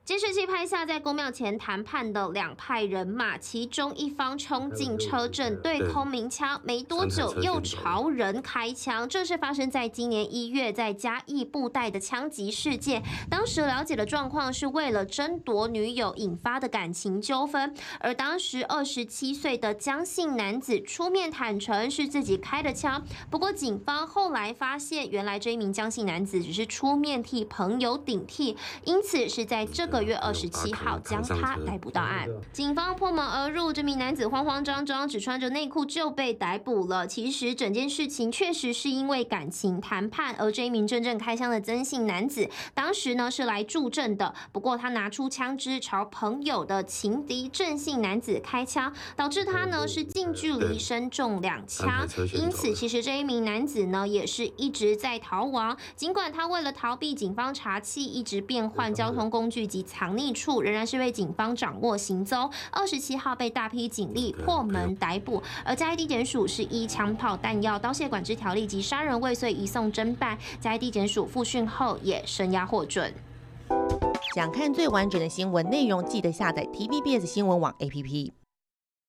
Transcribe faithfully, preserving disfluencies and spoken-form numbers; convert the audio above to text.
监视器拍下在公庙前谈判的两派人马，其中一方冲进车阵对空鸣枪，没多久又朝人开枪。这是发生在今年一月在嘉义布袋的枪击事件。当时了解的状况是为了争夺女友引发的感情纠纷，而当时二十七岁的江姓男子出面坦诚是自己开的枪。不过警方后来发现，原来这一名江姓男子只是出面替朋友顶替，因此是在这个月二十七号将他逮捕到案。警方破门而入，这名男子慌慌张张，只穿着内裤就被逮捕了。其实整件事情确实是因为感情谈判，而这一名真正开枪的曾姓男子，当时呢是来助阵的。不过他拿出枪支朝朋友的情敌郑姓男子开枪，导致他呢是近距离身中两枪。因此，其实这一名男子呢也是一直在逃亡。尽管他为了逃避警方查缉，一直变换交通工具及藏匿处，仍然是被警方掌握行踪。二十七号被大批警力破门逮捕，而嘉义地检署是依枪炮弹药刀械管制条例及杀人未遂移送侦办。嘉义地检署复讯后也声押获准。 想看最完整的新闻内容，记得下载 T V B S 新闻网 A P P。